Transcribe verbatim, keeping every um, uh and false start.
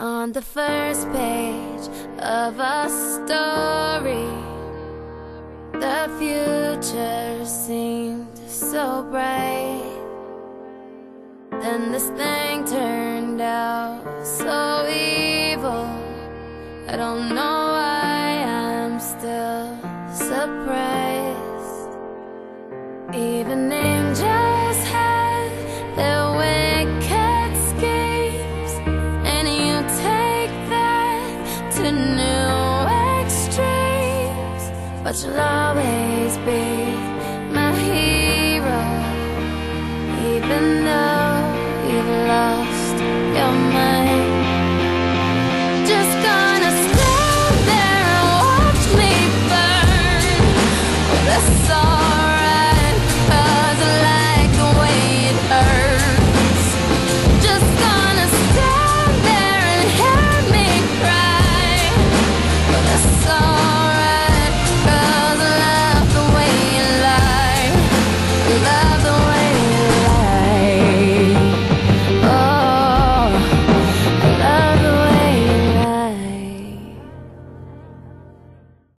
On the first page of a story, the future seemed so bright. Then this thing turned out so evil. I don't know why I'm still surprised. Even angels have their wicked schemes, and you take that to new extremes. But you'll always be my hero, even though you've lost your mind.